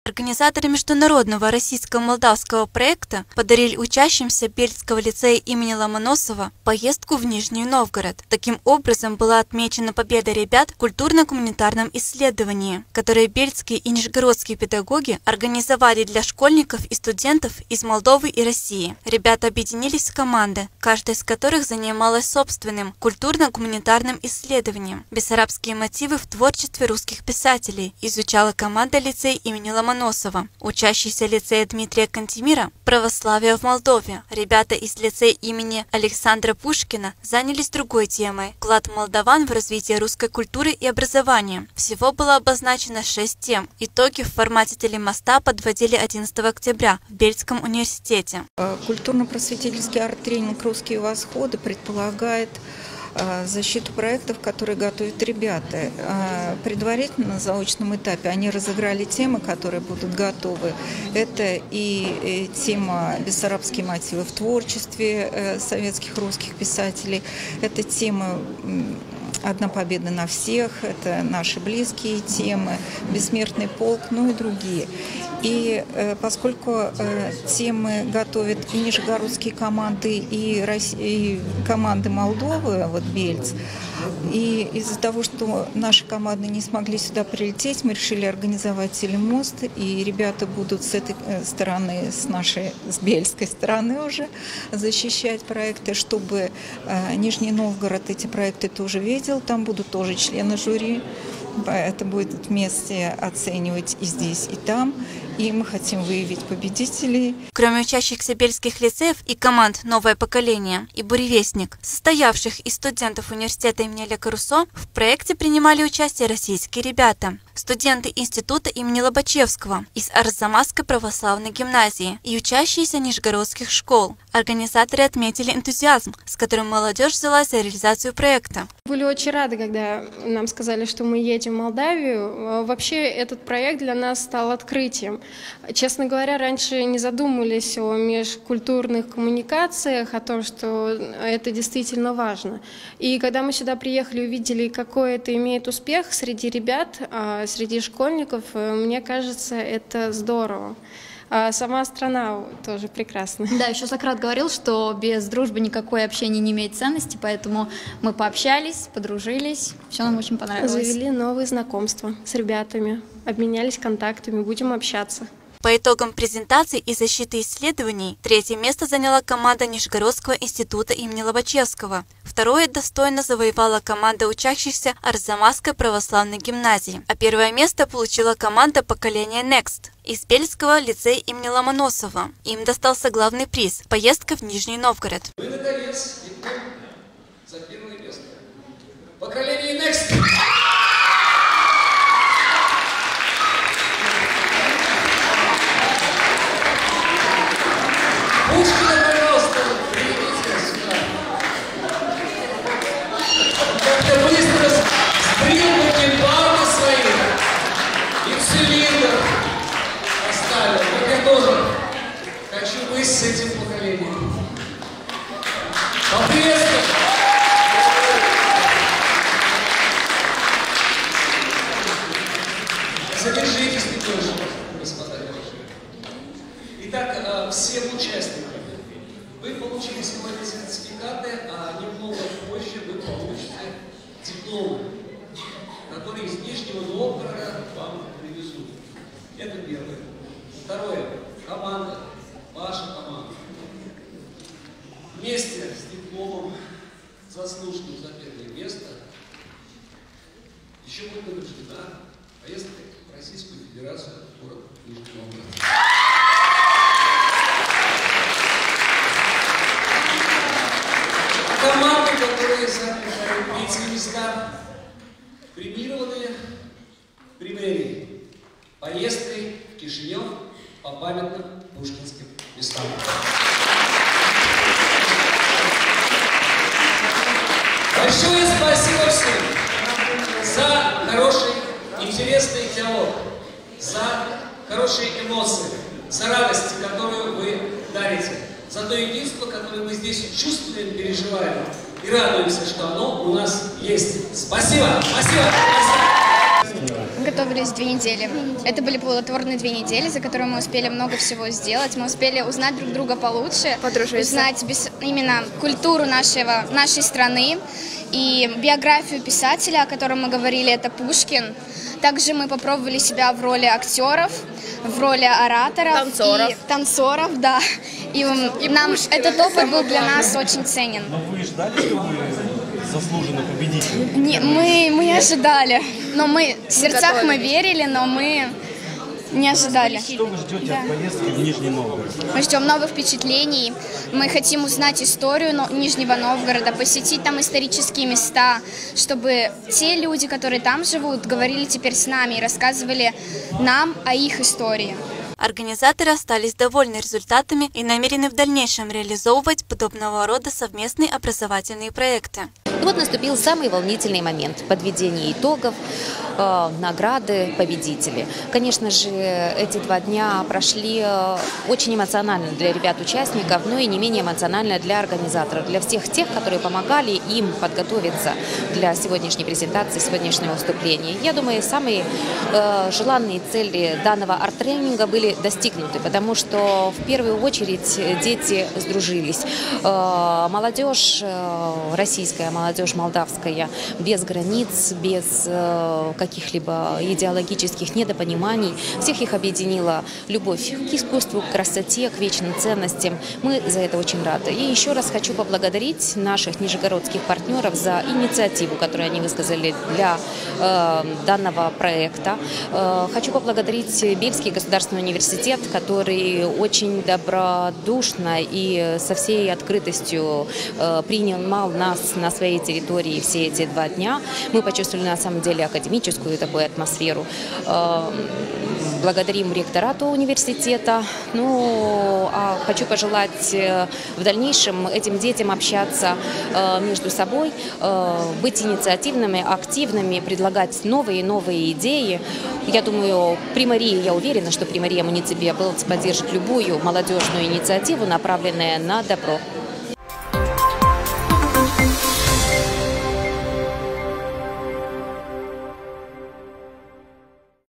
Организаторы международного российско-молдавского проекта подарили учащимся Бельского лицея имени Ломоносова поездку в Нижний Новгород. Таким образом была отмечена победа ребят в культурно-гуманитарном исследовании, которое бельские и нижегородские педагоги организовали для школьников и студентов из Молдовы и России. Ребята объединились в команды, каждая из которых занималась собственным культурно-гуманитарным исследованием. Бессарабские мотивы в творчестве русских писателей изучала команда лицея имени Ломоносова. Учащиеся лицея Дмитрия Кантемира «Православие в Молдове». Ребята из лицея имени Александра Пушкина занялись другой темой – вклад молдаван в развитие русской культуры и образования. Всего было обозначено 6 тем. Итоги в формате телемоста подводили 11 октября в Бельском университете. Культурно-просветительский арт-тренинг «Русские восходы» предполагает защиту проектов, которые готовят ребята. Предварительно на заочном этапе они разыграли темы, которые будут готовы. Это и тема «Бессарабские мотивы в творчестве советских русских писателей», это тема «Одна победа на всех», это наши близкие темы, «Бессмертный полк», ну и другие. И поскольку темы готовят и нижегородские команды, и команды Молдовы, вот Бельц, и из-за того, что наши команды не смогли сюда прилететь, мы решили организовать телемост, и ребята будут с этой стороны, с бельской стороны уже защищать проекты, чтобы Нижний Новгород эти проекты тоже видел, там будут тоже члены жюри. Это будет вместе оценивать и здесь, и там. И мы хотим выявить победителей. Кроме учащихся бельских лицеев и команд «Новое поколение» и «Буревестник», состоявших из студентов университета имени Олега Руссо, в проекте принимали участие российские ребята, студенты института имени Лобачевского из Арзамасской православной гимназии и учащиеся нижегородских школ. Организаторы отметили энтузиазм, с которым молодежь взялась за реализацию проекта. Были очень рады, когда нам сказали, что мы едем в Молдавию. Вообще этот проект для нас стал открытием. Честно говоря, раньше не задумывались о межкультурных коммуникациях, о том, что это действительно важно. И когда мы сюда приехали и увидели, какой это имеет успех среди ребят, среди школьников, мне кажется, это здорово. А сама страна тоже прекрасна. Да, еще Сократ говорил, что без дружбы никакое общение не имеет ценности, поэтому мы пообщались, подружились, все нам очень понравилось. Завели новые знакомства с ребятами, обменялись контактами, будем общаться. По итогам презентации и защиты исследований, 3-е место заняла команда Нижегородского института имени Лобачевского. 2-е достойно завоевала команда учащихся Арзамасской православной гимназии. А 1-е место получила команда поколения Next из Бельского лицея имени Ломоносова. Им достался главный приз – поездка в Нижний Новгород. Мы, наконец, идем за 1-е место. Поколение Next! Пушкина, пожалуйста, приведите сюда. Как-то быстро сбрил бакенбарды свои и цилиндр оставил. Вот я тоже хочу быть с этим поколением. Поприветствуем! Задержитесь немножко, господа. Итак, всем участникам вы получили свои сертификаты, а немного позже вы получите дипломы, которые из Нижнего Новгорода вам привезут. Это первое. Второе. Команда, ваша команда, вместе с дипломом, заслуженным за 1-е место, еще будет награждена поездка в Российскую Федерацию, город Нижний Новгород. Команды, которые заняли 3 места, премированы премией поездкой в Кишинев по памятным пушкинским местам. Большое спасибо всем за хороший, интересный диалог, за хорошие эмоции, за радость, которую вы дарите, за то единство, которое мы здесь чувствуем, переживаем и радуемся, что оно у нас есть. Спасибо! Спасибо! Спасибо. готовились 2 недели. Это были плодотворные 2 недели, за которые мы успели много всего сделать. Мы успели узнать друг друга получше, узнать именно культуру нашей страны и биографию писателя, о котором мы говорили, это Пушкин. Также мы попробовали себя в роли актеров, в роли ораторов и танцоров, да. И нам этот опыт был для нас очень ценен. Но вы ждали, что вы заслуженный победитель? Мы ожидали, но в сердцах мы верили, но мы не ожидали. Что вы ждете от поездки в Нижний Новгород? Мы ждем новых впечатлений, мы хотим узнать историю Нижнего Новгорода, посетить там исторические места, чтобы те люди, которые там живут, говорили теперь с нами и рассказывали нам о их истории. Организаторы остались довольны результатами и намерены в дальнейшем реализовывать подобного рода совместные образовательные проекты. И вот наступил самый волнительный момент – подведение итогов, награды, победители. Конечно же, эти 2 дня прошли очень эмоционально для ребят-участников, но и не менее эмоционально для организаторов, для всех тех, которые помогали им подготовиться для сегодняшней презентации, сегодняшнего выступления. Я думаю, самые желанные цели данного арт-тренинга были достигнуты, потому что в первую очередь дети сдружились. Молодежь российская, молодежь молдавская без границ, без каких-либо идеологических недопониманий. Всех их объединила любовь к искусству, к красоте, к вечным ценностям. Мы за это очень рады. И еще раз хочу поблагодарить наших нижегородских партнеров за инициативу, которую они высказали для данного проекта. Хочу поблагодарить Бельский государственный университет, который очень добродушно и со всей открытостью принимал нас на своей территории все эти 2 дня. Мы почувствовали на самом деле академическую такую атмосферу. Благодарим ректорату университета. А хочу пожелать в дальнейшем этим детям общаться между собой, быть инициативными, активными, предлагать новые и новые идеи. Я думаю, Примария, я уверена, что Примария муниципиалитет поддержит любую молодежную инициативу, направленную на добро.